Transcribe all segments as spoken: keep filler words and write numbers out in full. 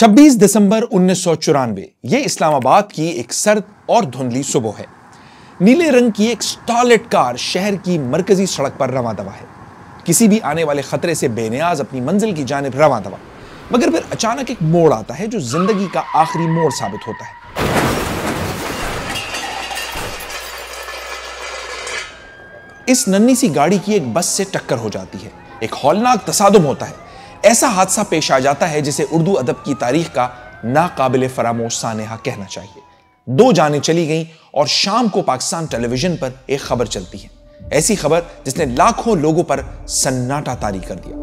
छब्बीस दिसंबर उन्नीस सौ चौरानवे ये इस्लामाबाद की एक सर्द और धुंधली सुबह है। नीले रंग की एक स्टारलेट कार शहर की मरकजी सड़क पर रवां दवा है, किसी भी आने वाले खतरे से बेनियाज अपनी मंजिल की जानिब रवां दवा। मगर फिर अचानक एक मोड़ आता है जो जिंदगी का आखिरी मोड़ साबित होता है। इस नन्ही सी गाड़ी की एक बस से टक्कर हो जाती है। एक हौलनाक तसादुम होता है। ऐसा हादसा पेश आ जाता है जिसे उर्दू अदब की तारीख का नाकाबिले फरामोश सानेहा कहना चाहिए। दो जानें चली गईं और शाम को पाकिस्तान टेलीविजन पर एक खबर चलती है, ऐसी खबर जिसने लाखों लोगों पर सन्नाटा तारी कर दिया।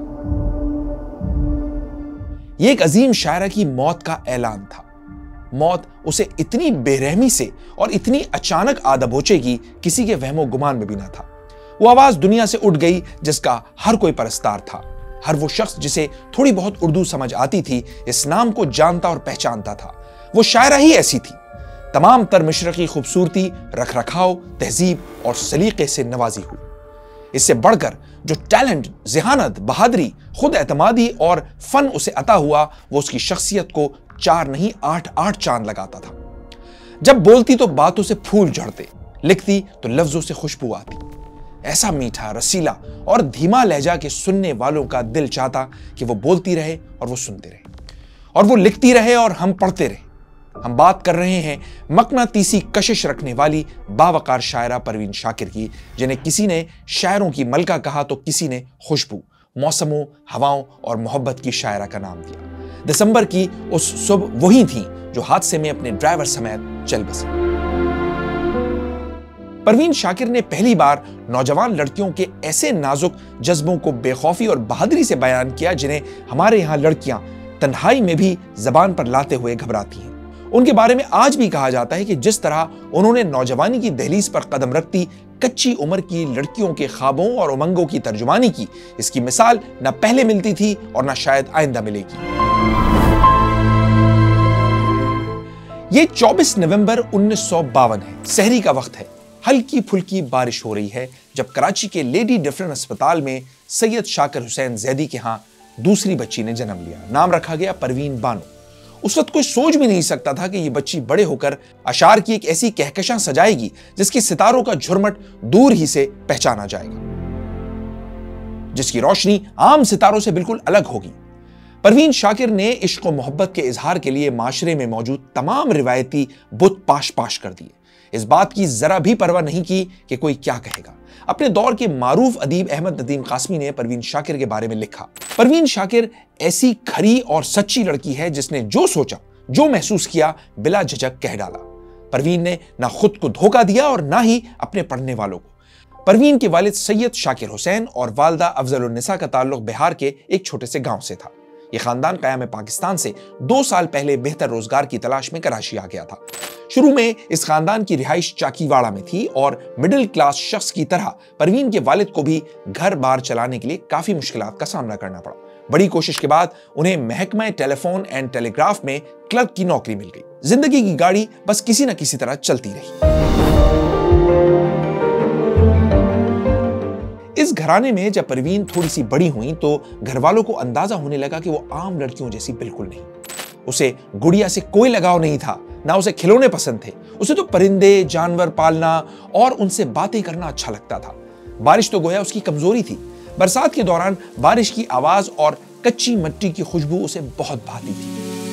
यह एक अजीम शायरा की मौत का ऐलान था। मौत उसे इतनी बेरहमी से और इतनी अचानक आ दबोचेगी, किसी के वहमो गुमान में भी ना था। वो आवाज दुनिया से उठ गई जिसका हर कोई परस्तार था। हर वो शख्स जिसे थोड़ी बहुत उर्दू समझ आती थी, इस नाम को जानता और पहचानता था। वो शायरा ही ऐसी थी, तमाम तर मशरकी खूबसूरती, रख रखाव, तहजीब और सलीके से नवाजी हुई। इससे बढ़कर जो टैलेंट, ज़हानत, बहादुरी, खुद एतमादी और फन उसे अता हुआ, वो उसकी शख्सियत को चार नहीं आठ आठ चांद लगाता था। जब बोलती तो बातों से फूल झड़ते, लिखती तो लफ्जों से खुशबू आती। ऐसा मीठा, रसीला और धीमा लहजा के सुनने वालों का दिल चाहता कि वो बोलती रहे और वो सुनते रहे, और वो लिखती रहे और हम पढ़ते रहे। हम बात कर रहे हैं मकनातीसी कशिश रखने वाली बावकार शायरा परवीन शाकिर की, जिन्हें किसी ने शायरों की मलका कहा तो किसी ने खुशबू, मौसमों, हवाओं और मोहब्बत की शायरा का नाम दिया। दिसंबर की उस सुबह वही थी जो हादसे में अपने ड्राइवर समेत चल बसी। परवीन शाकिर ने पहली बार नौजवान लड़कियों के ऐसे नाजुक जज्बों को बेखौफी और बहादुरी से बयान किया जिन्हें हमारे यहाँ लड़कियां तन्हाई में भी जबान पर लाते हुए घबराती हैं। उनके बारे में आज भी कहा जाता है कि जिस तरह उन्होंने नौजवानी की दहलीज पर कदम रखती कच्ची उम्र की लड़कियों के ख्वाबों और उमंगों की तर्जुमानी की, इसकी मिसाल न पहले मिलती थी और न शायद आइंदा मिलेगी। ये चौबीस नवंबर उन्नीस सौ बावन है। सहरी का वक्त है। हल्की फुल्की बारिश हो रही है जब कराची के लेडी डिफरेंट अस्पताल में सैयद शाकिर हुसैन जैदी के यहाँ दूसरी बच्ची ने जन्म लिया। नाम रखा गया परवीन बानो। उस वक्त कोई सोच भी नहीं सकता था कि ये बच्ची बड़े होकर अशार की एक ऐसी कहकशां सजाएगी जिसकी सितारों का झुरमट दूर ही से पहचाना जाएगा, जिसकी रोशनी आम सितारों से बिल्कुल अलग होगी। परवीन शाकिर ने इश्क और मोहब्बत के इजहार के लिए माशरे में मौजूद तमाम रिवायती बुत पाश पाश कर दिए। इस बात की जरा भी परवाह नहीं की कि कोई क्या कहेगा। अपने दौर के मारूफ अदीब अहमद नदीम कासमी ने परवीन शाकिर के बारे में लिखा, परवीन शाकिर ऐसी खरी और सच्ची लड़की है जिसने जो सोचा, जो महसूस किया, बिला झिझक कह डाला। परवीन ने ना खुद को धोखा दिया और ना ही अपने पढ़ने वालों को। परवीन के वालिद सैयद शाकिर हुसैन और वालदा अफजल उन निसा का ताल्लुक बिहार के एक छोटे से गांव से था। यह खानदान क़याम पाकिस्तान से दो साल पहले बेहतर रोजगार की तलाश में कराची आ गया था। शुरू में इस खानदान की रिहाइश चाकीवाड़ा में थी और मिडिल क्लास शख्स की तरह परवीन के वालिद को भी घर बार चलाने के लिए काफी मुश्किलात का सामना करना पड़ा। बड़ी कोशिश के बाद उन्हें महकमा टेलीफोन एंड टेलीग्राफ में क्लर्क की नौकरी मिल गई। जिंदगी की गाड़ी बस किसी न किसी तरह चलती रही। इस घराने में जब परवीन थोड़ी सी बड़ी हुई तो घर वालों को अंदाजा होने लगा कि वो आम लड़कियों जैसी बिल्कुल नहीं। उसे गुड़िया से कोई लगाव नहीं था, ना उसे खिलौने पसंद थे। उसे तो परिंदे, जानवर पालना और उनसे बातें करना अच्छा लगता था। बारिश तो गोया उसकी कमजोरी थी। बरसात के दौरान बारिश की आवाज और कच्ची मिट्टी की खुशबू उसे बहुत भाती थी।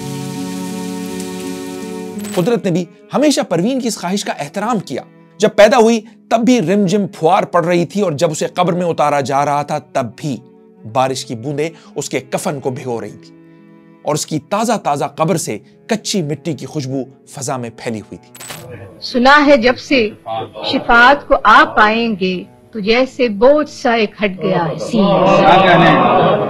कुदरत ने भी हमेशा परवीन की इस ख्वाहिश का एहतराम किया। जब पैदा हुई तब भी रिमझिम फुहार पड़ रही थी और जब उसे कब्र में उतारा जा रहा था तब भी बारिश की बूंदें उसके कफन को भिगो रही थी और उसकी ताजा ताजा कब्र से कच्ची मिट्टी की खुशबू फजा में फैली हुई थी। सुना है जब से शिफात को आ पाएंगे तो जैसे बोझ सा एक हट गया है सीने से।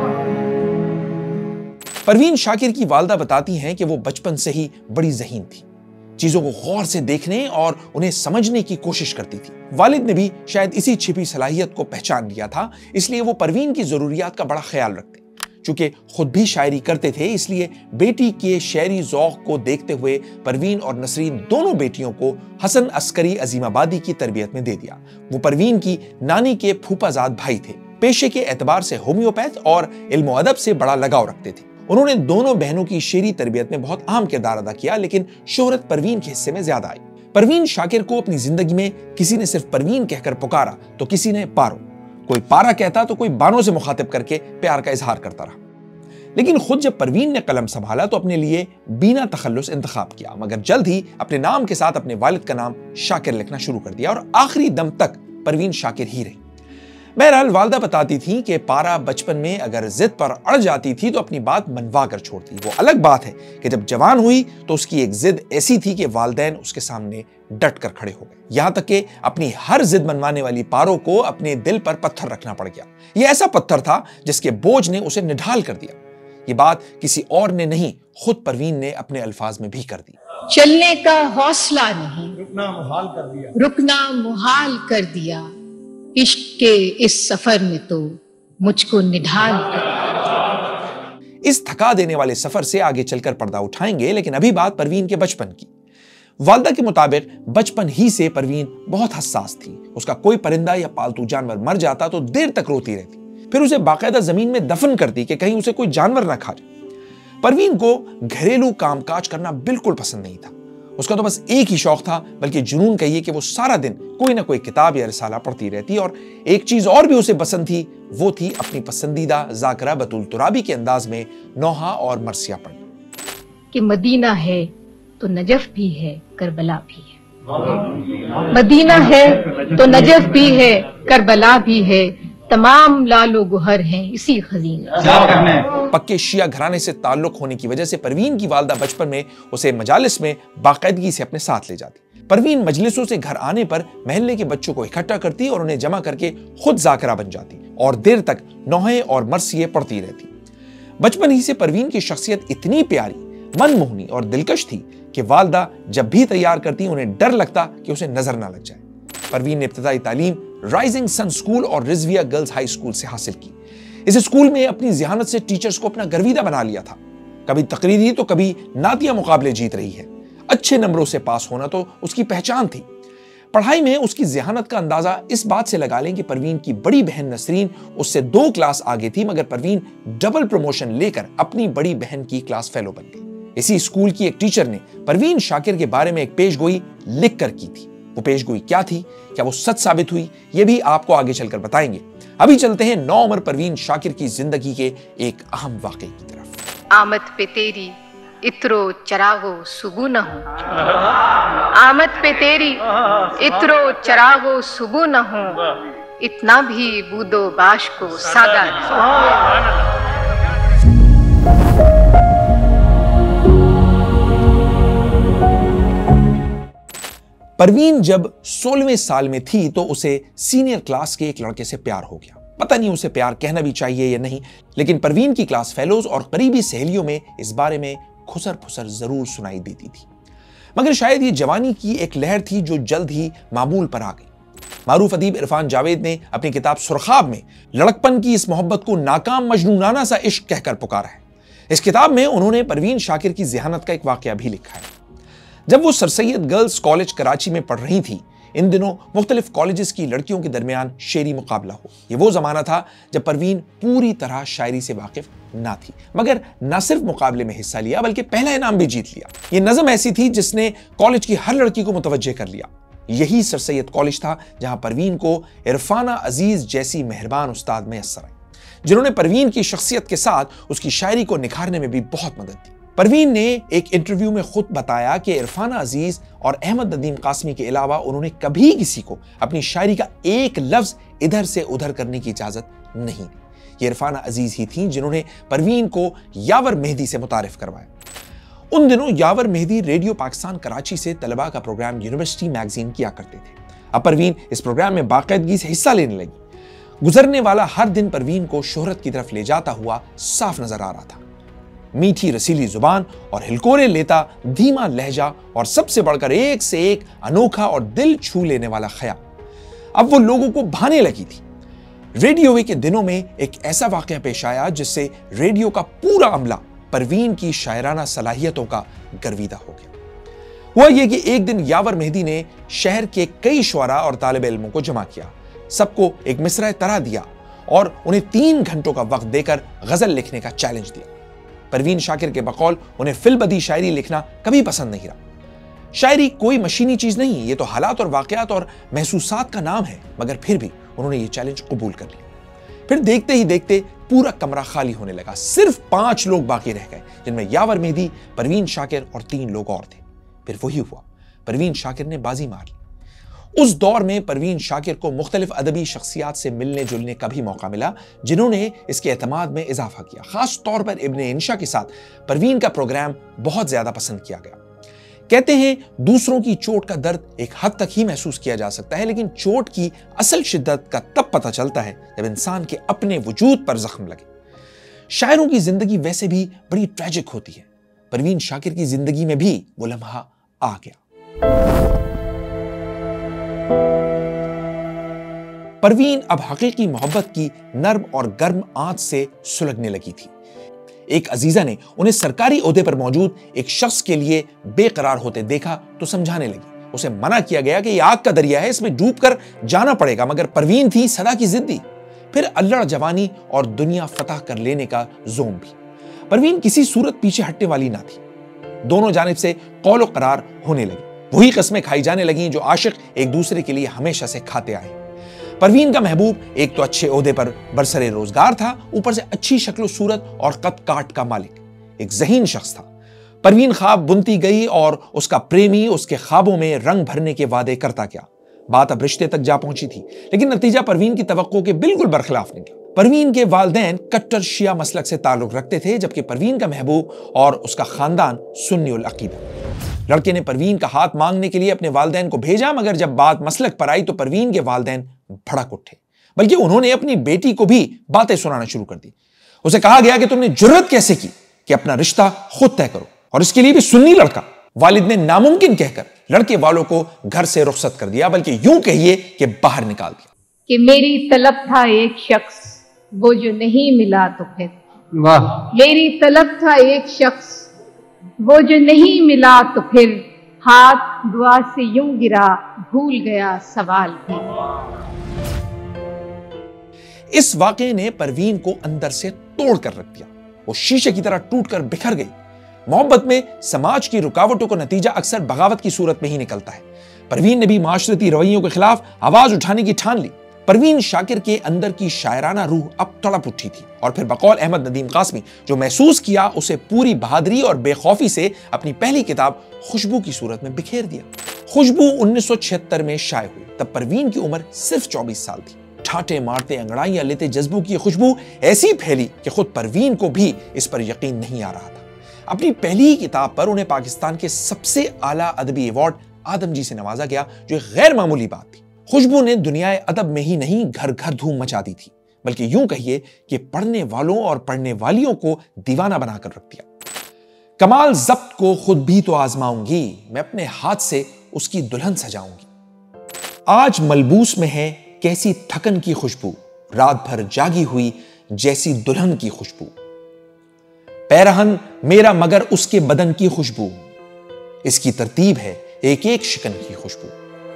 परवीन शाकिर की वालदा बताती हैं कि वो बचपन से ही बड़ी ज़हीन थी, चीजों को गौर से देखने और उन्हें समझने की कोशिश करती थी। वालिद ने भी शायद इसी छिपी सलाहियत को पहचान लिया था, इसलिए वो परवीन की जरूरियात का बड़ा ख्याल रखते। चूंकि खुद भी शायरी करते थे, इसलिए बेटी के शायरी ज़ौक़ को देखते हुए परवीन और नसरीन दोनों बेटियों को हसन अस्करी अजीमाबादी की तरबियत में दे दिया। वो परवीन की नानी के फूफाजाद भाई थे। पेशे के एतबार से होम्योपैथ और इल्म अदब से बड़ा लगाव रखते थे। انہوں نے دونوں بہنوں کی شعری تربیت میں بہت اہم کردار ادا کیا، لیکن شہرت پروین کے حصے میں زیادہ آئی۔ پروین شاکر کو اپنی زندگی میں کسی نے صرف پروین کہہ کر پکارا تو کسی نے پارو، کوئی پارا کہتا تو کوئی بانو سے مخاطب کر کے پیار کا اظہار کرتا رہا۔ لیکن خود جب پروین نے قلم سنبھالا تو اپنے لیے بینا تخلص انتخاب کیا، مگر جلد ہی اپنے نام کے ساتھ اپنے والد کا نام شاکر لکھنا شروع کر دیا اور آخری دم تک پروین شاکر ہی رہی۔ بہرحال والدہ بتاتی تھیں کہ پارا بچپن میں اگر ضد پر اڑ جاتی تھی تو اپنی بات منوا کر چھوڑتی۔ وہ الگ بات ہے کہ جب جوان ہوئی تو اس کی ایک ضد ایسی تھی کہ والدین اس کے سامنے ڈٹ کر کھڑے ہو گئے، یہاں تک کہ اپنی ہر ضد منوانے والی پارو کو اپنے دل پر پتھر رکھنا پڑ گیا۔ یہ ایسا پتھر تھا جس کے بوجھ نے اسے نڈھال کر دیا۔ یہ بات کسی اور نے نہیں، خود پروین نے اپنے الفاظ میں بھی کر دی۔ چلنے کا حوصلہ نہیں، رکنا محال کر دیا، رکنا محال کر دیا، عشق کے اس سفر میں تو مجھ کو نڈھال کر دیا۔ اس تھکا دینے والے سفر سے آگے چل کر پردہ اٹھائیں گے، لیکن ابھی بات پروین کے بچپن کی۔ والدہ کے مطابق بچپن ہی سے پروین بہت حساس تھی۔ اس کا کوئی پرندہ یا پالتو جانور مر جاتا تو دیر تک روتی رہتی، پھر اسے باقاعدہ زمین میں دفن کرتی کہ کہیں اسے کوئی جانور نہ کھا جائے۔ پروین کو گھریلو کام کاج کرنا بالکل پسند نہیں تھا۔ اس کا تو بس ایک ہی شوق تھا، بلکہ جنون کہیے کہ وہ سارا دن کوئی نہ کوئی کتاب یا رسالہ پڑھتی رہتی، اور ایک چیز اور بھی اسے پسند تھی، وہ تھی اپنی پسندیدہ ذاکرہ بطول ترابی کے انداز میں نوحہ اور مرثیہ پڑھنا۔ کہ مدینہ ہے تو نجف بھی ہے، کربلا بھی ہے، مدینہ ہے تو نجف بھی ہے، کربلا بھی ہے، تمام لال و گوہر ہیں اسی خزینے۔ پکے شیعہ گھرانے سے تعلق ہونے کی وجہ سے پروین کی والدہ بچپن میں اسے مجالس میں باقاعدگی سے اپنے ساتھ لے جاتی۔ پروین مجلسوں سے گھر آنے پر محلے کے بچوں کو اکٹھا کرتی اور انہیں جمع کر کے خود ذاکرہ بن جاتی اور دیر تک نوحے اور مرثیے پڑھتی رہتی۔ بچپن ہی سے پروین کی شخصیت اتنی پیاری، من موہنی اور دلکش تھی کہ والدہ جب بھی تیار کرتی انہیں ڈر لگتا کہ اسے نظر نہ لگ جائے۔ پروین نے ابتدائی تعلیم رائزنگ سن اسکول اور رضویہ گرلز ہائی اسکول سے حاصل کی۔ اس اسکول میں اپنی ذہانت سے ٹیچرز کو اپنا گرویدہ بنا لیا تھا۔ کبھی تقریری تو کبھی نعتیہ مقابلے جیت رہی ہے۔ اچھے نمبروں سے پاس ہونا تو اس کی پہچان تھی۔ پڑھائی میں اس کی ذہانت کا اندازہ اس بات سے لگا لیں کہ پروین کی بڑی بہن نسرین اس سے دو کلاس آگے تھی، مگر پروین ڈبل پروموشن لے کر اپنی بڑی بہن کی کلاس فیلو بن گئی۔ اسی اسکول کی ایک ٹیچر نے پروین شاکر کے بارے میں ایک پیش گوئی لکھ کر کی تھی۔ وہ پیش گوئی کیا تھی، کیا وہ سچ ثابت ہوئی، یہ بھی آپ کو آگے چل کر بتائیں گے۔ ابھی چلتے ہیں نو عمر پروین شاکر کی زندگی کے ایک اہم واقعے کی طرف۔ آمد پہ تیری اترو چراغو صبح نہ ہو، آمد پہ تیری اترو چراغو صبح نہ ہو، اتنا بھی بود و باش کو سادہ نہ۔ پروین جب سولہویں سال میں تھی تو اسے سینئر کلاس کے ایک لڑکے سے پیار ہو گیا۔ پتہ نہیں اسے پیار کہنا بھی چاہیے یا نہیں، لیکن پروین کی کلاس فیلوز اور قریبی سہیلیوں میں اس بارے میں کھسر پھسر ضرور سنائی دیتی تھی، مگر شاید یہ جوانی کی ایک لہر تھی جو جلد ہی معمول پر آ گئی۔ معروف ادیب عرفان جاوید نے اپنی کتاب سرخاب میں لڑکپن کی اس محبت کو ناکام مجنونانہ سا عشق کہہ کر پکارا ہے۔ اس کتاب میں انہوں نے پروین شاکر کی ذہانت کا ایک واقعہ بھی لکھا ہے۔ جب وہ sir Syed girls college Karachi میں پڑھ رہی تھی، ان دنوں مختلف کالجز کی لڑکیوں کے درمیان شعری مقابلہ ہو۔ یہ وہ زمانہ تھا جب پروین پوری طرح شاعری سے واقف نہ تھی، مگر نہ صرف مقابلے میں حصہ لیا بلکہ پہلا انعام بھی جیت لیا۔ یہ نظم ایسی تھی جس نے کالج کی ہر لڑکی کو متوجہ کر لیا۔ یہی سر سید کالج تھا جہاں پروین کو عرفانہ عزیز جیسی مہربان استاد میسر آئی، جنہوں نے پروین کی شخصیت کے ساتھ اس کی شاعری کو نکھارنے میں بھی بہت مدد دی۔ پروین نے ایک انٹرویو میں خود بتایا کہ عرفانہ عزیز اور احمد ندیم قاسمی کے علاوہ انہوں نے کبھی کسی کو اپنی شاعری کا ایک لفظ ادھر سے ادھر کرنے کی اجازت نہیں دی۔ یہ عرفانہ عزیز ہی تھیں جنہوں نے پروین کو یاور مہدی سے متعارف کروایا۔ ان دنوں یاور مہدی ریڈیو پاکستان کراچی سے طلباء کا پروگرام یونیورسٹی میگزین کیا کرتے تھے۔ اب پروین اس پروگرام میں باقاعدگی سے حصہ لینے لگی۔ گزرنے والا ہر دن پروین کو شہرت کی طرف لے جاتا ہوا صاف نظر آ رہا تھا۔ میٹھی رسیلی زبان اور ہلکورے لیتا دھیما لہجہ اور سب سے بڑھ کر ایک سے ایک انوکھا اور دل چھو لینے والا خیال، اب وہ لوگوں کو بھانے لگی تھی۔ ریڈیو وے کے دنوں میں ایک ایسا واقعہ پیش آیا جس سے ریڈیو کا پورا عملہ پروین کی شاعرانہ صلاحیتوں کا گرویدہ ہو گیا۔ ہوا یہ کہ ایک دن یاور مہدی نے شہر کے کئی شعراء اور طالب علموں کو جمع کیا، سب کو ایک مصرع طرح دیا اور انہیں تین گھنٹوں کا وقت دے کر غزل لکھنے کا چیلنج دیا۔ پروین شاکر کے بقول انہیں فی البدی شاعری لکھنا کبھی پسند نہیں رہا۔ شاعری کوئی مشینی چیز نہیں، یہ تو حالات اور واقعات اور محسوسات کا نام ہے، مگر پھر بھی انہوں نے یہ چیلنج قبول کر لیا۔ پھر دیکھتے ہی دیکھتے پورا کمرہ خالی ہونے لگا، صرف پانچ لوگ باقی رہ گئے، جن میں یاور مہدی، پروین شاکر اور تین لوگ اور تھے۔ پھر وہی ہوا، پروین شاکر نے بازی مار لی۔ اس دور میں پروین شاکر کو مختلف ادبی شخصیات سے ملنے جلنے کا بھی موقع ملا، جنہوں نے اس کے اعتماد میں اضافہ کیا۔ خاص طور پر ابن انشا کے ساتھ پروین کا پروگرام بہت زیادہ پسند کیا گیا۔ کہتے ہیں دوسروں کی چوٹ کا درد ایک حد تک ہی محسوس کیا جا سکتا ہے، لیکن چوٹ کی اصل شدت کا تب پتہ چلتا ہے جب انسان کے اپنے وجود پر زخم لگے۔ شاعروں کی زندگی ویسے بھی بڑی ٹریجک ہوتی ہے، پروین شاکر کی زندگی میں بھی وہ لمحہ آ گیا۔ پروین اب حقیقی محبت کی نرم اور گرم آنچ سے سلگنے لگی تھی۔ ایک عزیزہ نے انہیں سرکاری عہدے پر موجود ایک شخص کے لیے بے قرار ہوتے دیکھا تو سمجھانے لگی۔ اسے منع کیا گیا کہ یہ آگ کا دریا ہے، اس میں ڈوب کر جانا پڑے گا، مگر پروین تھی سدا کی ضدی۔ پھر الڑ جوانی اور دنیا فتح کر لینے کا زوم بھی۔ پروین کسی صورت پیچھے ہٹنے والی نہ تھی۔ دونوں جانب سے قول و قرار ہونے لگی، وہی قسمیں کھائی جانے لگیں جو عاشق ایک دوسرے کے لیے ہمیشہ سے کھاتے آئے۔ پروین کا محبوب ایک تو اچھے عہدے پر برسر روزگار تھا، اوپر سے اچھی شکل و صورت اور قد کاٹ کا مالک، ایک ذہین شخص تھا۔ پروین خواب بنتی گئی اور اس کا پریمی اس کے خوابوں میں رنگ بھرنے کے وعدے کرتا گیا۔ بات اب رشتے تک جا پہنچی تھی، لیکن نتیجہ پروین کی توقع کے بالکل برخلاف نکلا۔ پروین کے والدین کٹر شیعہ مسلک سے تعلق رکھتے تھے، جبکہ پروین کا محبوب اور اس کا خاندان سنی العقیدہ۔ لڑکے نے پروین کا ہاتھ مانگنے کے لیے اپنے والدین کو بھیجا، مگر جب بات مسلک پر آئی تو پروین کے والدین بھڑک اٹھے، بلکہ انہوں نے اپنی بیٹی کو بھی باتیں سنانا شروع کر دی۔ اسے کہا گیا کہ تم نے جرت کیسے کی کہ اپنا رشتہ خود طے کرو، اور اس کے لیے بھی سنی لڑکا۔ والد نے ناممکن کہہ کر لڑکے والوں کو گھر سے رخصت کر دیا، بلکہ یوں کہیے کہ باہر نکال دیا۔ کہ میری طلب تھا ایک شخص، وہ جو نہیں ملا تو پھر واہ میری طلب تھا ایک شخص، وہ جو نہیں ملا تو پھر ہاتھ دعا سے یوں گرا، بھول گیا سوال بھی۔ اس واقعے نے پروین کو اندر سے توڑ کر رکھ دیا، وہ شیشے کی طرح ٹوٹ کر بکھر گئی۔ محبت میں سماج کی رکاوٹوں کا نتیجہ اکثر بغاوت کی صورت میں ہی نکلتا ہے۔ پروین نے بھی معاشرتی رویوں کے خلاف آواز اٹھانے کی ٹھان لی۔ پروین شاکر کے اندر کی شاعرانہ روح اب تڑپ اٹھی تھی، اور پھر بقول احمد ندیم قاسمی جو محسوس کیا اسے پوری بہادری اور بے خوفی سے اپنی پہلی کتاب خوشبو کی صورت میں بکھیر دیا۔ خوشبو انیس سو چھہتر میں شائع ہوئی، تب پروین کی عمر صرف چوبیس سال تھی۔ ٹھاٹے مارتے انگڑائیاں لیتے جذبوں کی خوشبو ایسی پھیلی کہ خود پروین کو بھی اس پر یقین نہیں آ رہا تھا۔ اپنی پہلی کتاب پر انہیں پاکستان کے سب سے اعلیٰ ادبی ایوارڈ آدم جی سے نوازا گیا، جو ایک غیر معمولی بات تھی۔ خوشبو نے دنیائے ادب میں ہی نہیں گھر گھر دھوم مچا دی تھی، بلکہ یوں کہیے کہ پڑھنے والوں اور پڑھنے والیوں کو دیوانہ بنا کر رکھ دیا۔ کمال ضبط کو خود بھی تو آزماؤں گی، میں اپنے ہاتھ سے اس کی دلہن سجاؤں گی۔ آج ملبوس میں ہے کیسی تھکن کی خوشبو، رات بھر جاگی ہوئی جیسی دلہن کی خوشبو۔ پیرہن میرا مگر اس کے بدن کی خوشبو، اس کی ترتیب ہے ایک ایک شکن کی خوشبو۔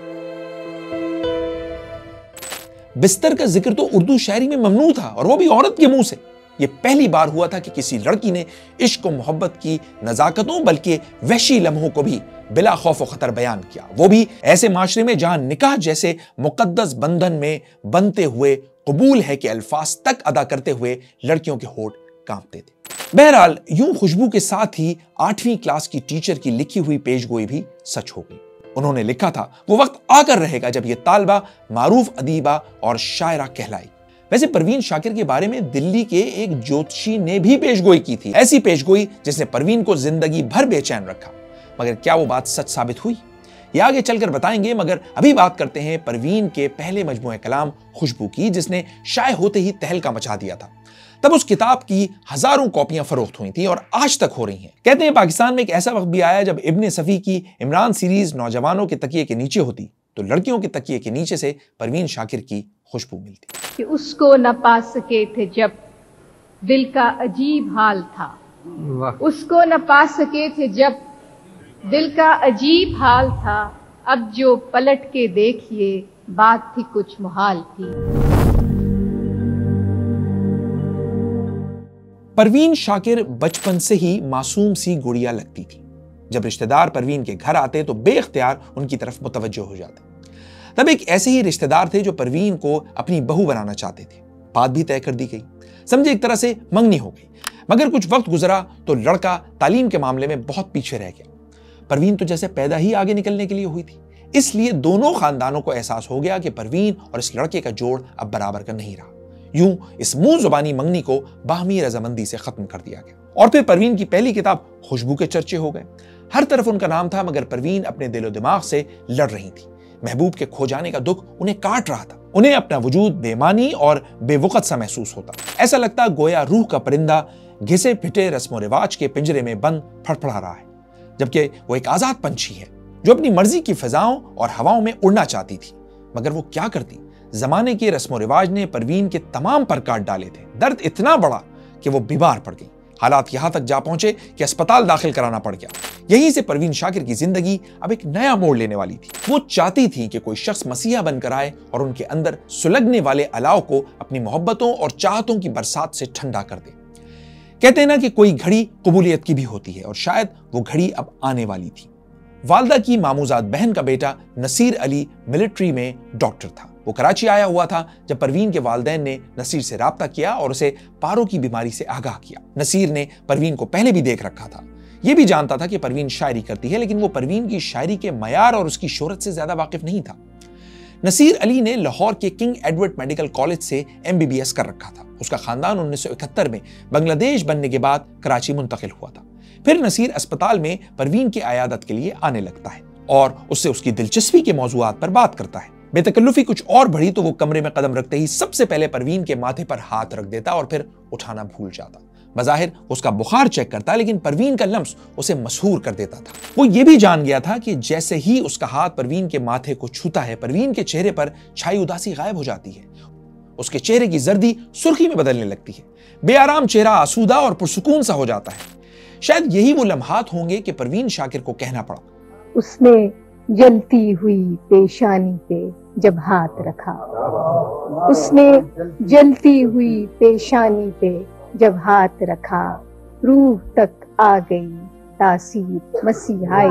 بستر کا ذکر تو اردو شاعری میں ممنوع تھا، اور وہ بھی عورت کے منہ سے۔ یہ پہلی بار ہوا تھا کہ کسی لڑکی نے عشق و محبت کی نزاکتوں بلکہ وحشی لمحوں کو بھی بلا خوف و خطر بیان کیا، وہ بھی ایسے معاشرے میں جہاں نکاح جیسے مقدس بندھن میں بنتے ہوئے قبول ہے کہ الفاظ تک ادا کرتے ہوئے لڑکیوں کے ہونٹ کانپتے تھے۔ بہرحال یوں خوشبو کے ساتھ ہی آٹھویں کلاس کی ٹیچر کی لکھی ہوئی پیش گوئی بھی سچ ہو گئی۔ انہوں نے لکھا تھا وہ وقت آ کر رہے گا جب یہ طالبہ معروف ادیبہ اور شاعرہ کہلائی۔ ویسے پروین شاکر کے بارے میں دلی کے ایک جوتشی نے بھی پیش گوئی کی تھی، ایسی پیش گوئی جس نے پروین کو زندگی بھر بے چین رکھا، مگر کیا وہ بات سچ ثابت ہوئی؟ یہ آگے چل کر بتائیں گے، مگر ابھی بات کرتے ہیں پروین کے پہلے مجموعہ کلام خوشبو کی، جس نے شائع ہوتے ہی تہلکہ مچا دیا تھا۔ تب اس کتاب کی ہزاروں کاپیاں فروخت ہوئی تھیں اور آج تک ہو رہی ہیں۔ کہتے ہیں پاکستان میں ایک ایسا وقت بھی آیا جب ابن صفی کی عمران سیریز نوجوانوں کے تکیے کے نیچے ہوتی تو لڑکیوں کے تکیے کے نیچے سے پروین شاکر کی خوشبو ملتی۔ کہ اس کو نہ پا سکے تھے جب دل کا عجیب حال تھا، اس کو نہ پا سکے تھے جب دل کا عجیب حال تھا، اب جو پلٹ کے دیکھیے بات تھی کچھ محال تھی۔ پروین شاکر بچپن سے ہی معصوم سی گڑیا لگتی تھی۔ جب رشتہ دار پروین کے گھر آتے تو بے اختیار ان کی طرف متوجہ ہو جاتے۔ تب ایک ایسے ہی رشتہ دار تھے جو پروین کو اپنی بہو بنانا چاہتے تھے۔ بات بھی طے کر دی گئی، سمجھے ایک طرح سے منگنی ہو گئی، مگر کچھ وقت گزرا تو لڑکا تعلیم کے معاملے میں بہت پیچھے رہ گیا۔ پروین تو جیسے پیدا ہی آگے نکلنے کے لیے ہوئی تھی، اس لیے دونوں خاندانوں کو احساس ہو گیا کہ پروین اور اس لڑکے کا جوڑ اب برابر کا نہیں رہا۔ یوں اس منہ زبانی منگنی کو باہمی رضامندی سے ختم کر دیا گیا۔ اور پھر پروین کی پہلی کتاب خوشبو کے چرچے ہو گئے، ہر طرف ان کا نام تھا، مگر پروین اپنے دل و دماغ سے لڑ رہی تھی۔ محبوب کے کھو جانے کا دکھ انہیں کاٹ رہا تھا، انہیں اپنا وجود بے معنی اور بے وقت سا محسوس ہوتا، ایسا لگتا گویا روح کا پرندہ گھسے پھٹے رسم و رواج کے پنجرے میں بند پھڑپڑا رہا ہے، جبکہ وہ ایک آزاد پنچھی ہے جو اپنی مرضی کی فضاؤں اور ہواؤں میں اڑنا چاہتی تھی، مگر وہ کیا کرتی؟ زمانے کے رسم و رواج نے پروین کے تمام پر کاٹ ڈالے تھے۔ درد اتنا بڑا کہ وہ بیمار پڑ گئی، حالات یہاں تک جا پہنچے کہ اسپتال داخل کرانا پڑ گیا۔ یہیں سے پروین شاکر کی زندگی اب ایک نیا موڑ لینے والی تھی۔ وہ چاہتی تھی کہ کوئی شخص مسیحا بن کر آئے اور ان کے اندر سلگنے والے الاؤ کو اپنی محبتوں اور چاہتوں کی برسات سے ٹھنڈا کر دے۔ کہتے ہیں نا کہ کوئی گھڑی قبولیت کی بھی ہوتی ہے، اور شاید وہ گھڑی اب آنے والی تھی۔ والدہ کی ماموزاد بہن کا بیٹا نصیر علی ملٹری میں ڈاکٹر تھا۔ وہ کراچی آیا ہوا تھا جب پروین کے والدین نے نصیر سے رابطہ کیا اور اسے پارو کی بیماری سے آگاہ کیا۔ نصیر نے پروین کو پہلے بھی دیکھ رکھا تھا، یہ بھی جانتا تھا کہ پروین شاعری کرتی ہے، لیکن وہ پروین کی شاعری کے معیار اور اس کی شہرت سے زیادہ واقف نہیں تھا۔ نصیر علی نے لاہور کے کنگ ایڈورڈ میڈیکل کالج سے ایم بی بی ایس کر رکھا تھا۔ اس کا خاندان انیس سو اکہتر میں بنگلہ دیش بننے کے بعد کراچی منتقل ہوا تھا۔ پھر نصیر اسپتال میں پروین کی عیادت کے لیے آنے لگتا ہے اور اس سے اس کی دلچسپی کے موضوعات پر بات کرتا ہے۔ بے تکلفی کچھ اور بڑھی تو وہ کمرے میں قدم رکھتے ہی سب سے پہلے پروین کے ماتھے پر ہاتھ رکھ دیتا اور پھر اٹھانا بھول جاتا۔ بظاہر اس کا بخار چیک کرتا، لیکن پروین کا لمس اسے مسحور کر دیتا تھا۔ وہ یہ بھی جان گیا تھا کہ جیسے ہی اس کا ہاتھ پروین کے ماتھے کو چھوتا ہے، پروین کے چہرے پر چھائی اداسی غائب ہو جاتی ہے، اس کے چہرے کی زردی سرخی میں بدلنے لگتی ہے، بے آرام چہرہ آسودہ اور پرسکون سا ہو جاتا ہے۔ شاید یہی وہ لمحات ہوں گے کہ پروین شاکر کو کہنا پڑا، اس نے جلتی ہوئی پیشانی پہ جب ہاتھ رکھا، اس نے جلتی ہوئی پیشانی پہ جب ہاتھ رکھا، روح تک آ گئی تاثیر مسیحائی۔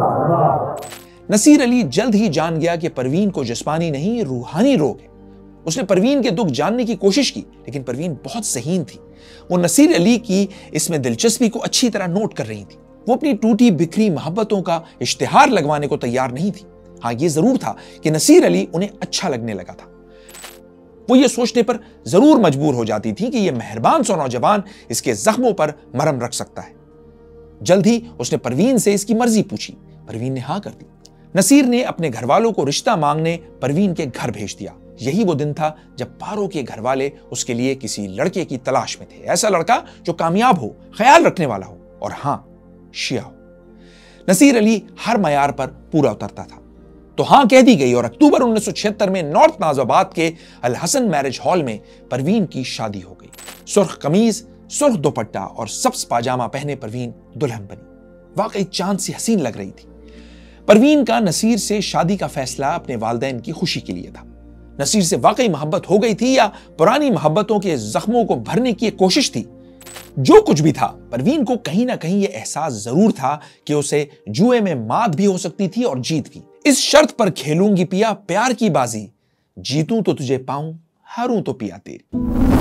نصیر علی جلد ہی جان گیا کہ پروین کو جسمانی نہیں روحانی روگ ہے۔ اس نے پروین کے دکھ جاننے کی کوشش کی، لیکن پروین بہت ذہین تھی۔ وہ نصیر علی کی اس میں دلچسپی کو اچھی طرح نوٹ کر رہی تھی۔ وہ اپنی ٹوٹی بکھری محبتوں کا اشتہار لگوانے کو تیار نہیں تھی۔ ہاں یہ ضرور تھا کہ نصیر علی انہیں اچھا لگنے لگا تھا۔ وہ یہ سوچنے پر ضرور مجبور ہو جاتی تھی کہ یہ مہربان سا نوجوان اس کے زخموں پر مرہم رکھ سکتا ہے۔ جلد ہی اس نے پروین سے اس کی مرضی پوچھی، پروین نے ہاں کر دی۔ نصیر نے اپنے گھر والوں کو رشتہ مانگنے پروین کے گھر بھیج دیا۔ یہی وہ دن تھا جب پارو کے گھر والے اس کے لیے کسی لڑکے کی تلاش میں تھے، ایسا لڑکا جو کامیاب ہو، خیال رکھنے والا ہو اور ہاں شیعہ ہو۔ نصیر علی ہر معیار پر پورا اترتا تھا تو ہاں کہہ دی گئی، اور اکتوبر انیس سو چھہتر میں نارتھ ناز آباد کے الحسن میرج ہال میں پروین کی شادی ہو گئی۔ سرخ قمیض، سرخ دوپٹہ اور سبز پاجامہ پہنے پروین دلہن بنی، واقعی چاند سی حسین لگ رہی تھی۔ پروین کا نصیر سے شادی کا فیصلہ اپنے والدین کی خوشی کے لیے تھا۔ نصیر سے واقعی محبت ہو گئی تھی یا پرانی محبتوں کے زخموں کو بھرنے کی ایک کوشش تھی؟ جو کچھ بھی تھا، پروین کو کہیں نہ کہیں یہ احساس ضرور تھا کہ اسے جوئے میں مات بھی ہو سکتی تھی اور جیت بھی۔ اس شرط پر کھیلوں گی پیا پیار کی بازی، جیتوں تو تجھے پاؤں، ہاروں تو پیا تیری۔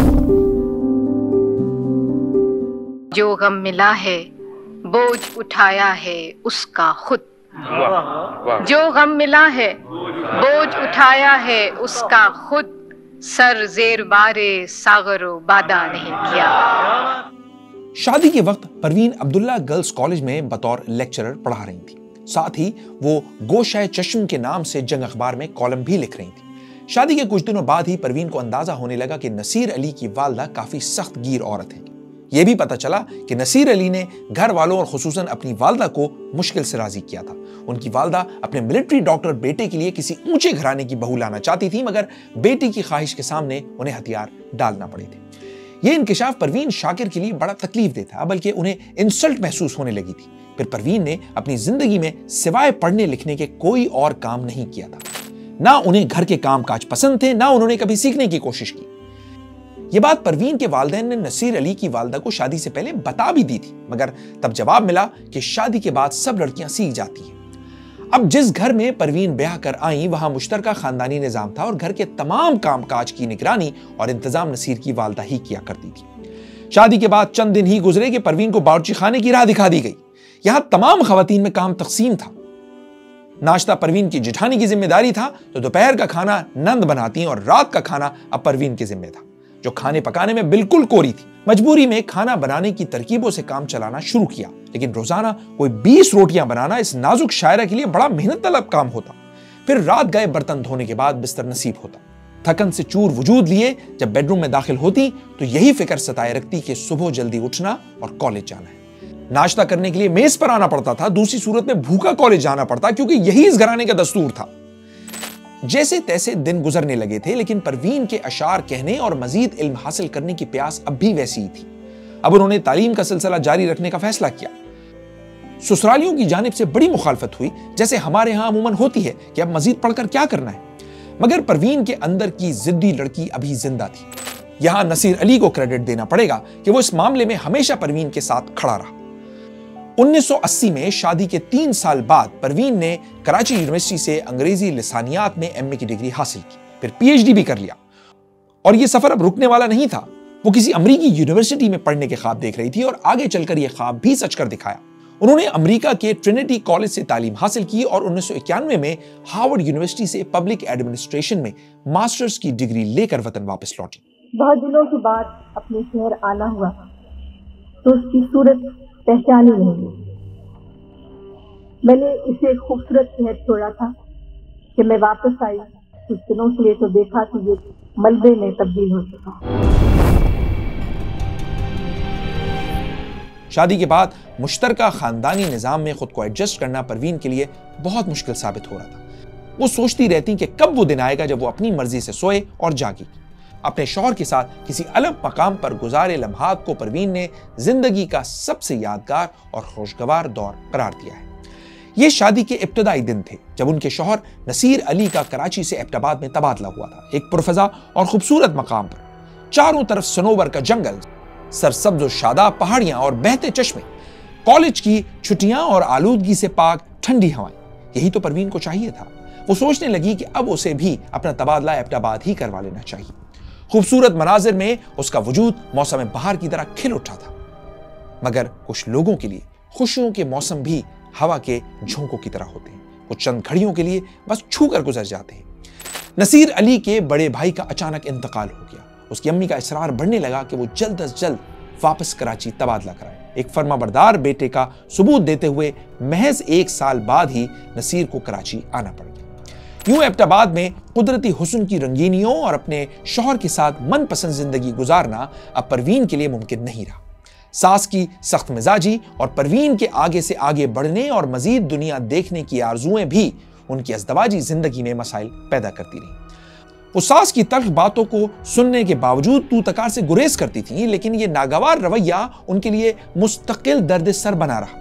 جو غم ملا ہے بوجھ اٹھایا ہے اس کا خود، جو غم ملا ہے بوجھ اٹھایا ہے اس کا خود، سر زیر بارے ساغر و بادہ نہیں کیا۔ شادی کے وقت پروین عبداللہ گرلز کالج میں بطور لیکچرر پڑھا رہی تھی، ساتھ ہی وہ گوشہ چشم کے نام سے جنگ اخبار میں کالم بھی لکھ رہی تھی۔ شادی کے کچھ دنوں بعد ہی پروین کو اندازہ ہونے لگا کہ نصیر علی کی والدہ کافی سخت گیر عورت ہے۔ یہ بھی پتہ چلا کہ نصیر علی نے گھر والوں اور خصوصاً اپنی والدہ کو مشکل سے راضی کیا تھا۔ ان کی والدہ اپنے ملٹری ڈاکٹر بیٹے کے لیے کسی اونچے گھرانے کی بہو لانا چاہتی تھی، مگر بیٹی کی خواہش کے سامنے انہیں ہتھیار ڈالنا پڑے تھے۔ یہ انکشاف پروین شاکر کے لیے بڑا تکلیف دہ تھا، بلکہ انہیں انسلٹ محسوس ہونے لگی تھی۔ پھر پروین نے اپنی زندگی میں سوائے پڑھنے لکھنے کے کوئی اور کام نہیں کیا تھا۔ نہ انہیں گھر کے کام کاج پسند تھے، نہ انہوں نے کبھی سیکھنے کی کوشش کی۔ یہ بات پروین کے والدین نے نصیر علی کی والدہ کو شادی سے پہلے بتا بھی دی تھی، مگر تب جواب ملا کہ شادی کے بعد سب لڑکیاں سیکھ جاتی ہیں۔ اب جس گھر میں پروین بیاہ کر آئیں وہاں مشترکہ خاندانی نظام تھا اور گھر کے تمام کام کاج کی نگرانی اور انتظام نصیر کی والدہ ہی کیا کرتی تھی۔ شادی کے بعد چند دن ہی گزرے کہ پروین کو باورچی خانے کی راہ دکھا دی گئی۔ یہاں تمام خواتین میں کام تقسیم تھا۔ ناشتہ پروین کی جٹھانی کی ذمہ داری تھا تو دوپہر کا کھانا نند بناتی اور رات کا کھانا اب پروین کے ذمہ تھا، جو کھانے پکانے میں بالکل کوری تھی۔ مجبوری میں کھانا بنانے کی ترکیبوں سے کام چلانا شروع کیا، لیکن روزانہ کوئی بیس روٹیاں بنانا اس نازک شاعرہ کے لیے بڑا محنت طلب کام ہوتا۔ پھر رات گئے برتن دھونے کے بعد بستر نصیب ہوتا۔ تھکن سے چور وجود لیے جب بیڈ روم میں داخل ہوتی تو یہی فکر ستائے رکھتی کہ صبح جلدی اٹھنا اور کالج جانا ہے۔ ناشتہ کرنے کے لیے میز پر آنا پڑتا تھا، دوسری صورت میں بھوکا کالج جانا پڑتا کیونکہ یہی اس گھرانے کا دستور تھا۔ جیسے تیسے دن گزرنے لگے تھے، لیکن پروین کے اشعار کہنے اور مزید علم حاصل کرنے کی پیاس اب بھی ویسی ہی تھی۔ اب انہوں نے تعلیم کا سلسلہ جاری رکھنے کا فیصلہ کیا۔ سسرالیوں کی جانب سے بڑی مخالفت ہوئی، جیسے ہمارے ہاں عموماً ہوتی ہے کہ اب مزید پڑھ کر کیا کرنا ہے، مگر پروین کے اندر کی ضدی لڑکی ابھی زندہ تھی۔ یہاں نصیر علی کو کریڈٹ دینا پڑے گا کہ وہ اس معاملے میں ہمیشہ پروین کے ساتھ کھڑا رہا۔ انیس سو اسی میں شادی کے تین سال بعد پروین نے کراچی یونیورسٹی سے انگریزی لسانیات میں ایم اے کی ڈگری حاصل کی، پھر پی ایچ ڈی بھی کر لیا۔ اور یہ سفر اب رکنے والا نہیں تھا۔ وہ کسی امریکی یونیورسٹی میں پڑھنے کے خواب دیکھ رہی تھی اور آگے چل کر یہ خواب بھی سچ کر دکھایا۔ انہوں نے امریکہ کے ٹرینٹی کالج سے تعلیم حاصل کی اور انیس سو اکیانوے میں ہارورڈ یونیورسٹی سے پبلک ایڈمنسٹریشن میں ماسٹرز کی ڈگری لے کر وطن واپس لوٹی۔ بہت دنوں کے بعد اپنے شہر آنا ہوا تو اس کی صورت پہچانی نہیں۔ میں نے اسے خوبصورت شہر چھوڑا تھا کہ میں واپس آئی، کچھ دنوں کے لیے تو دیکھا کہ یہ ملبے میں تبدیل ہو چکا۔ شادی کے بعد مشترکہ خاندانی نظام میں خود کو ایڈجسٹ کرنا پروین کے لیے بہت مشکل ثابت ہو رہا تھا۔ وہ سوچتی رہتی کہ کب وہ دن آئے گا جب وہ اپنی مرضی سے سوئے اور جاگے۔ اپنے شوہر کے ساتھ کسی الگ مقام پر گزارے لمحات کو پروین نے زندگی کا سب سے یادگار اور خوشگوار دور قرار دیا ہے۔ یہ شادی کے ابتدائی دن تھے جب ان کے شوہر نصیر علی کا کراچی سے ایبٹ آباد میں تبادلہ ہوا تھا، ایک پرفضا اور خوبصورت مقام پر۔ چاروں طرف سنوبر کا جنگل، سرسبز و شاداب پہاڑیاں اور بہتے چشمے، کالج کی چھٹیاں اور آلودگی سے پاک ٹھنڈی ہوائیں، یہی تو پروین کو چاہیے تھا۔ وہ سوچنے لگی کہ اب اسے بھی اپنا تبادلہ ایبٹ آباد ہی کروا لینا چاہیے۔ خوبصورت مناظر میں اس کا وجود موسم بہار کی طرح کھل اٹھا تھا، مگر کچھ لوگوں کے لیے خوشیوں کے موسم بھی ہوا کے جھونکوں کی طرح ہوتے ہیں، وہ چند گھڑیوں کے لیے بس چھو کر گزر جاتے ہیں۔ نصیر علی کے بڑے بھائی کا اچانک انتقال ہو گیا۔ اس کی امی کا اصرار بڑھنے لگا کہ وہ جلد از جلد واپس کراچی تبادلہ کرائے۔ ایک فرما بردار بیٹے کا ثبوت دیتے ہوئے محض ایک سال بعد ہی نصیر کو کراچی آنا پڑ گیا۔ یوں ایبٹ آباد میں قدرتی حسن کی رنگینیوں اور اپنے شوہر کے ساتھ من پسند زندگی گزارنا اب پروین کے لیے ممکن نہیں رہا۔ ساس کی سخت مزاجی اور پروین کے آگے سے آگے بڑھنے اور مزید دنیا دیکھنے کی آرزوئیں بھی ان کی ازدواجی زندگی میں مسائل پیدا کرتی رہیں۔ وہ ساس کی تلخ باتوں کو سننے کے باوجود تو تکار سے گریز کرتی تھیں، لیکن یہ ناگوار رویہ ان کے لیے مستقل درد سر بنا رہا۔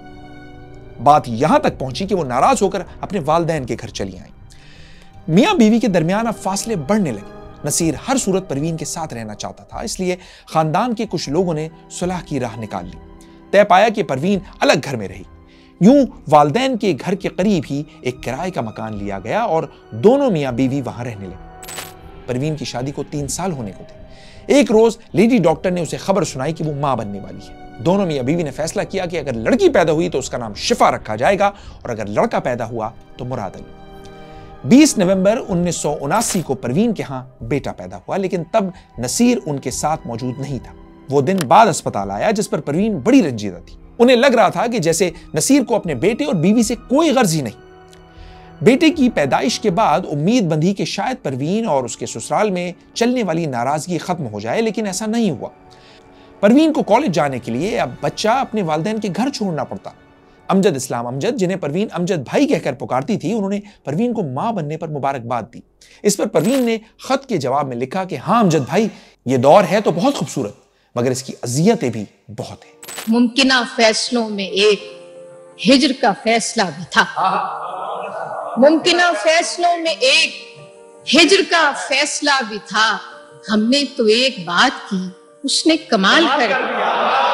بات یہاں تک پہنچی کہ وہ ناراض ہو کر اپنے والدین کے گھر چلی آئیں۔ میاں بیوی کے درمیان اب فاصلے بڑھنے لگے۔ نصیر ہر صورت پروین کے ساتھ رہنا چاہتا تھا، اس لیے خاندان کے کچھ لوگوں نے صلح کی راہ نکال لی۔ طے پایا کہ پروین الگ گھر میں رہی۔ یوں والدین کے گھر کے قریب ہی ایک کرائے کا مکان لیا گیا اور دونوں میاں بیوی وہاں رہنے لگے۔ پروین کی شادی کو تین سال ہونے کو تھے۔ ایک روز لیڈی ڈاکٹر نے اسے خبر سنائی کہ وہ ماں بننے والی ہے۔ دونوں میاں بیوی نے فیصلہ کیا کہ اگر لڑکی پیدا ہوئی تو اس کا نام شفا رکھا جائے گا اور اگر لڑکا پیدا ہوا تو مراد علی۔ بیس نومبر انیس سو اناسی کو پروین کے ہاں بیٹا پیدا ہوا، لیکن تب نصیر ان کے ساتھ موجود نہیں تھا۔ وہ دن بعد اسپتال آیا جس پر پروین بڑی رنجیدہ تھی۔ انہیں لگ رہا تھا کہ جیسے نصیر کو اپنے بیٹے اور بیوی سے کوئی غرض ہی نہیں۔ بیٹے کی پیدائش کے بعد امید بندھی کہ شاید پروین اور اس کے سسرال میں چلنے والی ناراضگی ختم ہو جائے، لیکن ایسا نہیں ہوا۔ پروین کو کالج جانے کے لیے اب بچہ اپنے والدین کے گھر چھوڑنا پڑتا۔ امجد اسلام امجد، جنہیں پروین امجد بھائی کہہ کر پکارتی تھی، انہوں نے پروین کو ماں بننے پر مبارکباد دی۔ اس پر پروین نے خط کے جواب میں لکھا کہ ہاں امجد بھائی، یہ دور ہے تو بہت خوبصورت، مگر اس کی اذیتیں بھی بہت ہیں۔ ممکنہ فیصلوں میں ایک ہجر کا فیصلہ بھی تھا۔ ممکنہ فیصلوں میں ایک ہجر کا فیصلہ بھی تھا۔ ہم نے تو ایک بات کی، اس نے کمال کر دیا۔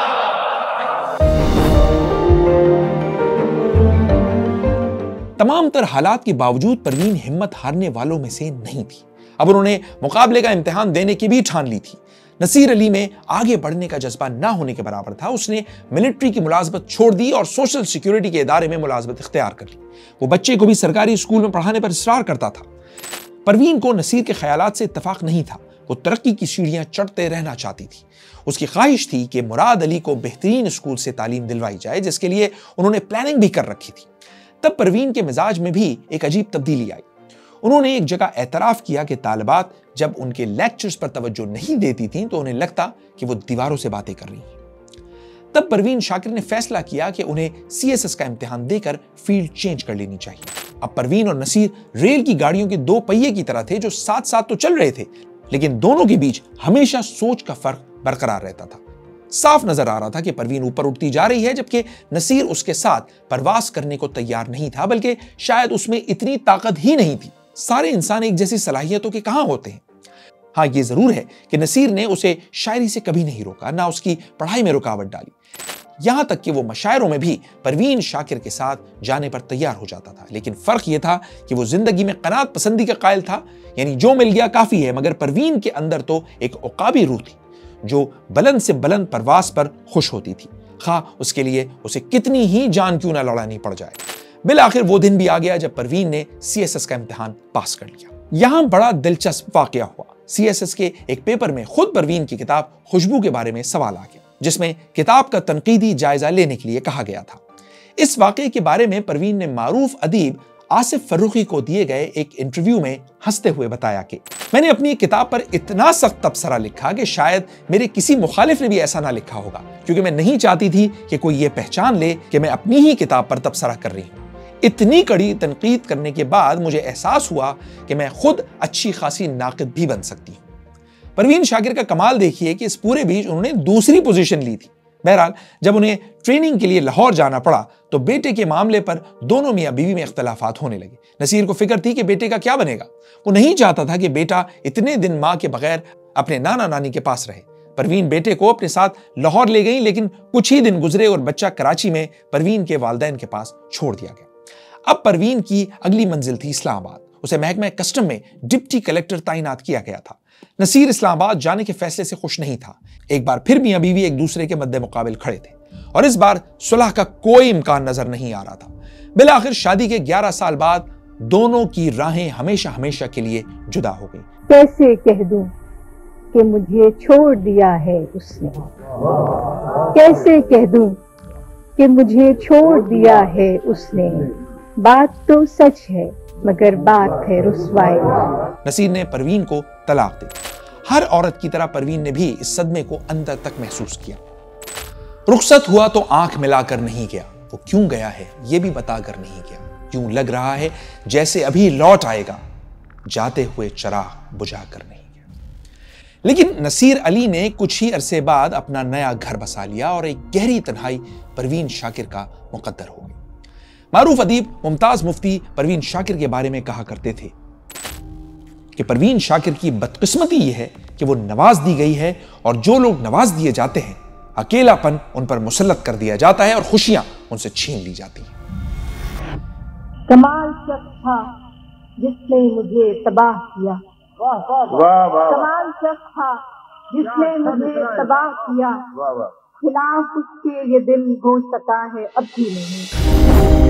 تمام تر حالات کے باوجود پروین ہمت ہارنے والوں میں سے نہیں تھی۔ اب انہوں نے مقابلے کا امتحان دینے کی بھی ٹھان لی تھی۔ نصیر علی میں آگے بڑھنے کا جذبہ نہ ہونے کے برابر تھا۔ اس نے ملٹری کی ملازمت چھوڑ دی اور سوشل سیکیورٹی کے ادارے میں ملازمت اختیار کر لی۔ وہ بچے کو بھی سرکاری اسکول میں پڑھانے پر اصرار کرتا تھا۔ پروین کو نصیر کے خیالات سے اتفاق نہیں تھا۔ وہ ترقی کی سیڑھیاں چڑھتے رہنا چاہتی تھی۔ اس کی خواہش تھی کہ مراد علی کو بہترین اسکول سے تعلیم دلوائی جائے، جس کے لیے انہوں نے پلاننگ بھی کر رکھی تھی۔ تب پروین کے مزاج میں بھی ایک عجیب تبدیلی آئی۔ انہوں نے ایک جگہ اعتراف کیا کہ طالبات جب ان کے لیکچرز پر توجہ نہیں دیتی تھیں تو انہیں لگتا کہ وہ دیواروں سے باتیں کر رہی ہیں۔ تب پروین شاکر نے فیصلہ کیا کہ انہیں سی ایس ایس کا امتحان دے کر فیلڈ چینج کر لینی چاہیے۔ اب پروین اور نصیر ریل کی گاڑیوں کے دو پہیے کی طرح تھے جو ساتھ ساتھ تو چل رہے تھے، لیکن دونوں کے بیچ ہمیشہ سوچ کا فرق برقرار رہتا تھا۔ صاف نظر آ رہا تھا کہ پروین اوپر اٹھتی جا رہی ہے، جبکہ نصیر اس کے ساتھ پرواز کرنے کو تیار نہیں تھا، بلکہ شاید اس میں اتنی طاقت ہی نہیں تھی۔ سارے انسان ایک جیسی صلاحیتوں کے کہاں ہوتے ہیں؟ ہاں یہ ضرور ہے کہ نصیر نے اسے شاعری سے کبھی نہیں روکا، نہ اس کی پڑھائی میں رکاوٹ ڈالی، یہاں تک کہ وہ مشاعروں میں بھی پروین شاکر کے ساتھ جانے پر تیار ہو جاتا تھا۔ لیکن فرق یہ تھا کہ وہ زندگی میں قناعت پسندی کا قائل تھا، یعنی جو مل گیا کافی ہے، مگر پروین کے اندر تو ایک عقابی روح تھی جو بلند سے بلند پرواز پر خوش ہوتی تھی، خواہ اس کے لیے اسے کتنی ہی جان کیوں نہ لڑانی پڑ جائے۔ بالآخر وہ دن بھی آ گیا جب پروین نے سی ایس ایس کا امتحان پاس کر لیا۔ یہاں بڑا دلچسپ واقعہ ہوا۔ سی ایس ایس کے ایک پیپر میں خود پروین کی کتاب خوشبو کے بارے میں سوال آ گیا، جس میں کتاب کا تنقیدی جائزہ لینے کے لیے کہا گیا تھا۔ اس واقعے کے بارے میں پروین نے معروف ادیب آصف فروخی کو دیے گئے ایک انٹرویو میں ہنستے ہوئے بتایا کہ میں نے اپنی کتاب پر اتنا سخت تبصرہ لکھا کہ شاید میرے کسی مخالف نے بھی ایسا نہ لکھا ہوگا، کیونکہ میں نہیں چاہتی تھی کہ کوئی یہ پہچان لے کہ میں اپنی ہی کتاب پر تبصرہ کر رہی ہوں۔ اتنی کڑی تنقید کرنے کے بعد مجھے احساس ہوا کہ میں خود اچھی خاصی ناقد بھی بن سکتی ہوں۔ پروین شاکر کا کمال دیکھیے کہ اس پورے بیچ انہوں نے دوسری پوزیشن لی تھی۔ بہرحال جب انہیں ٹریننگ کے لیے لاہور جانا پڑا تو بیٹے کے معاملے پر دونوں میاں بیوی میں اختلافات ہونے لگے۔ نصیر کو فکر تھی کہ بیٹے کا کیا بنے گا۔ وہ نہیں چاہتا تھا کہ بیٹا اتنے دن ماں کے بغیر اپنے نانا نانی کے پاس رہے۔ پروین بیٹے کو اپنے ساتھ لاہور لے گئی، لیکن کچھ ہی دن گزرے اور بچہ کراچی میں پروین کے والدین کے پاس چھوڑ دیا گیا۔ اب پروین کی اگلی منزل تھی اسلام آباد۔ اسے محکمہ کسٹم میں ڈپٹی کلیکٹر تعینات کیا گیا تھا۔ نصیر اسلام آباد جانے کے فیصلے سے خوش نہیں تھا۔ ایک بار پھر میاں بیوی ایک دوسرے کے مد مقابل کھڑے تھے اور اس بار صلح کا کوئی امکان نظر نہیں آ رہا تھا۔ بالآخر شادی کے گیارہ سال بعد دونوں کی راہیں ہمیشہ ہمیشہ کے لیے جدا ہو گئی۔ کیسے کہہ دوں کہ مجھے چھوڑ دیا ہے اس نے، کیسے کہہ دوں کہ مجھے چھوڑ دیا ہے اس نے، بات تو سچ ہے مگر بات ہے رسوائی۔ نصیر نے پروین کو طلاق دی۔ ہر عورت کی طرح پروین نے بھی اس صدمے کو اندر تک محسوس کیا۔ رخصت ہوا تو آنکھ ملا کر نہیں گیا، وہ کیوں گیا ہے یہ بھی بتا کر نہیں گیا، یوں لگ رہا ہے جیسے ابھی لوٹ آئے گا، جاتے ہوئے چراغ بجھا کر نہیں گیا۔ لیکن نصیر علی نے کچھ ہی عرصے بعد اپنا نیا گھر بسا لیا اور ایک گہری تنہائی پروین شاکر کا مقدر ہو گئی۔ معروف ادیب ممتاز مفتی پروین شاکر کے بارے میں کہا کرتے تھے کہ پروین شاکر کی بدقسمتی یہ ہے کہ وہ نواز دی گئی ہے، اور جو لوگ نواز دیے جاتے ہیں اکیلا پن ان پر مسلط کر دیا جاتا ہے اور خوشیاں ان سے چھین لی جاتی ہیں۔ کمال شخص تھا جس نے مجھے تباہ کیا، کمال شخص تھا جس نے مجھے تباہ کیا، خلاف اس کے یہ دل ہو سکا ہے اب بھی نہیں۔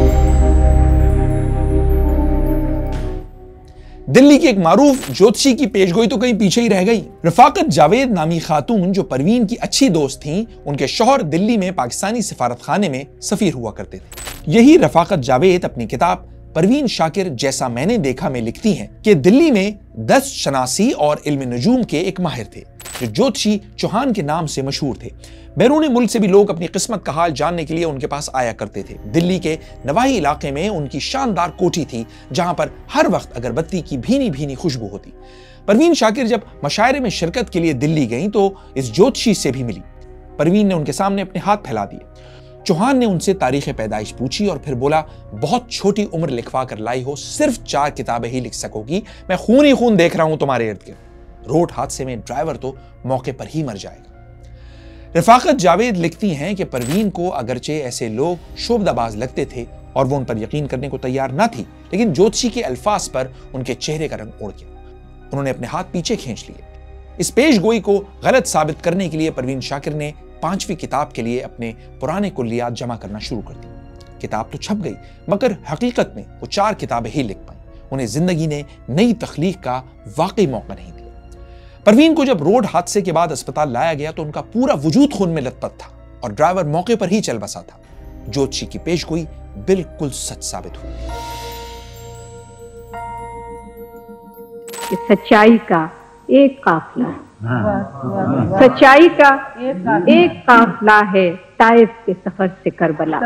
دلی کی ایک معروف جوتشی کی پیشگوئی تو کہیں پیچھے ہی رہ گئی۔ رفاقت جاوید نامی خاتون جو پروین کی اچھی دوست تھیں، ان کے شوہر دلی میں پاکستانی سفارت خانے میں سفیر ہوا کرتے تھے۔ یہی رفاقت جاوید اپنی کتاب پروین شاکر جیسا میں نے دیکھا میں لکھتی ہیں کہ دلی میں دست شناسی اور علم نجوم کے ایک ماہر تھے جو جوتشی چوہان کے نام سے مشہور تھے۔ بیرون ملک سے بھی لوگ اپنی قسمت کا حال جاننے کے لیے ان کے پاس آیا کرتے تھے۔ دلی کے نواحی علاقے میں ان کی شاندار کوٹھی تھی جہاں پر ہر وقت اگربتی کی بھینی بھینی خوشبو ہوتی۔ پروین شاکر جب مشاعرے میں شرکت کے لیے دلی گئیں تو اس جوتشی سے بھی ملی۔ پروین نے ان کے سامنے اپنے ہاتھ پھیلا دیے۔ چوہان نے ان سے تاریخ پیدائش پوچھی اور پھر بولا، بہت چھوٹی عمر لکھوا کر لائی ہو، صرف چار کتابیں ہی لکھ سکو گی، میں خون ہی خون دیکھ رہا ہوں تمہارے ارد گرد۔ روڈ حادثے میں ڈرائیور تو موقع پر ہی مر جائے گا۔ رفاقت جاوید لکھتی ہیں کہ پروین کو اگرچہ ایسے لوگ شعبدہ باز لگتے تھے اور وہ ان پر یقین کرنے کو تیار نہ تھی، لیکن جوتشی کے الفاظ پر ان کے چہرے کا رنگ اڑ گیا۔ انہوں نے اپنے ہاتھ پیچھے کھینچ لیے۔ اس پیش گوئی کو غلط ثابت کرنے کے لیے پروین شاکر نے پانچویں کتاب کے لیے اپنے پرانے کلیات جمع کرنا شروع کر دی۔ کتاب تو چھپ گئی، مگر حقیقت میں وہ چار کتابیں ہی لکھ پائیں۔ انہیں زندگی نے نئی تخلیق کا واقعی موقع نہیں دیا۔ پروین کو جب روڈ حادثے کے بعد اسپتال لایا گیا تو ان کا پورا وجود خون میں لت پت تھا اور ڈرائیور موقع پر ہی چل بسا تھا۔ جوتشی کی پیش گوئی بالکل سچ ثابت ہوئی۔ سچائی کا ایک قافلہ سچائی کا ایک قافلہ ہے طائف کے سفر سے کربلا۔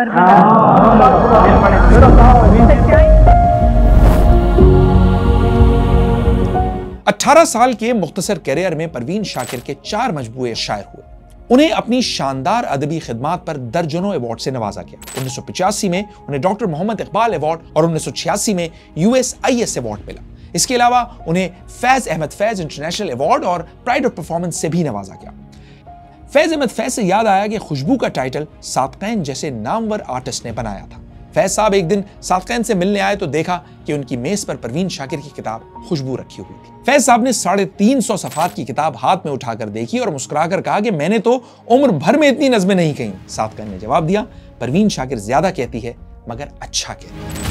اٹھارہ سال کے مختصر کیریئر میں پروین شاکر کے چار مجموعے شائع ہوئے۔ انہیں اپنی شاندار ادبی خدمات پر درجنوں ایوارڈ سے نوازا گیا۔ انیس سو پچاسی میں انہیں ڈاکٹر محمد اقبال ایوارڈ اور انیس سو چھیاسی میں U S I S award ملا۔ اس کے علاوہ انہیں فیض احمد فیض انٹرنیشنل ایوارڈ اور پرائڈ آف پرفارمنس سے بھی نوازا گیا۔ فیض احمد فیض سے یاد آیا کہ خوشبو کا ٹائٹل صادقین جیسے نامور آرٹسٹ نے بنایا تھا۔ فیض صاحب ایک دن صادقین سے ملنے آئے تو دیکھا کہ ان کی میز پر پروین شاکر کی کتاب خوشبو رکھی ہوئی تھی۔ فیض صاحب نے ساڑھے تین سو صفحات کی کتاب ہاتھ میں اٹھا کر دیکھی اور مسکرا کر کہا کہ میں نے تو عمر بھر میں اتنی نظمیں نہیں کہیں۔ صادقین نے جواب دیا، پروین شاکر زیادہ کہتی ہے مگر اچھا کہتی ہے۔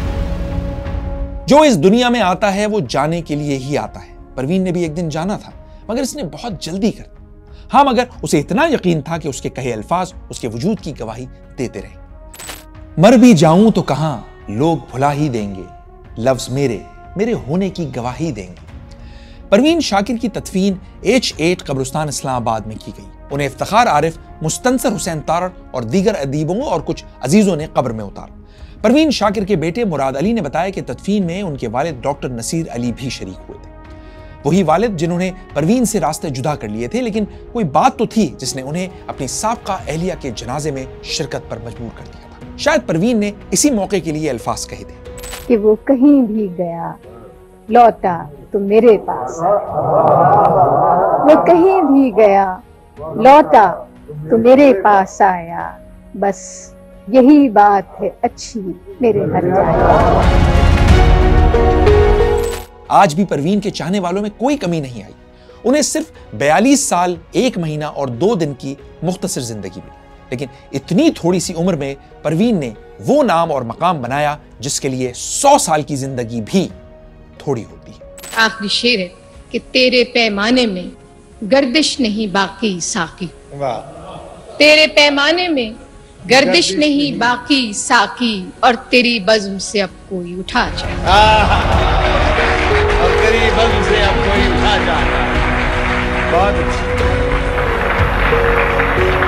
جو اس دنیا میں آتا ہے وہ جانے کے لیے ہی آتا ہے۔ پروین نے بھی ایک دن جانا تھا مگر اس نے بہت جلدی کر دی۔ ہاں مگر اسے اتنا یقین تھا کہ اس کے کہے الفاظ اس کے وجود کی گواہی دیتے رہے۔ مر بھی جاؤں تو کہاں لوگ بھلا ہی دیں گے، لفظ میرے میرے ہونے کی گواہی دیں گے۔ پروین شاکر کی تدفین ایچ ایٹ قبرستان اسلام آباد میں کی گئی۔ انہیں افتخار عارف، مستنصر حسین تارڑ اور دیگر ادیبوں اور کچھ عزیزوں نے قبر میں اتارا۔ پروین شاکر کے بیٹے مراد علی نے بتایا کہ تدفین میں ان کے والد ڈاکٹر نصیر علی بھی شریک ہوئے تھے۔ وہی والد جنہوں نے پروین سے راستے جدا کر لیے تھے، لیکن کوئی بات تو تھی جس نے انہیں اپنی سابقہ اہلیہ کے جنازے میں شرکت پر مجبور کر دیا تھا۔ شاید پروین نے اسی موقع کے لیے الفاظ کہے تھے کہ وہ کہیں بھی گیا لوٹا تو میرے پاس آیا، وہ کہیں بھی گیا لوٹا تو میرے پاس آیا، بس یہی بات ہے اچھی میرے گھر جائے۔ آج بھی پروین کے چاہنے والوں میں کوئی کمی نہیں آئی۔ انہیں صرف بیالیس سال ایک مہینہ اور دو دن کی مختصر زندگی ملی، لیکن اتنی تھوڑی سی عمر میں پروین نے وہ نام اور مقام بنایا جس کے لیے سو سال کی زندگی بھی تھوڑی ہوتی ہے۔ آخری شعر ہے کہ تیرے پیمانے میں گردش نہیں باقی ساقی، تیرے پیمانے میں گردش نہیں باقی ساقی، اور تیری بزم سے اب کوئی اٹھا جائے، اور تیری بزم سے اب کوئی اٹھا جائے۔ بہت اچھی۔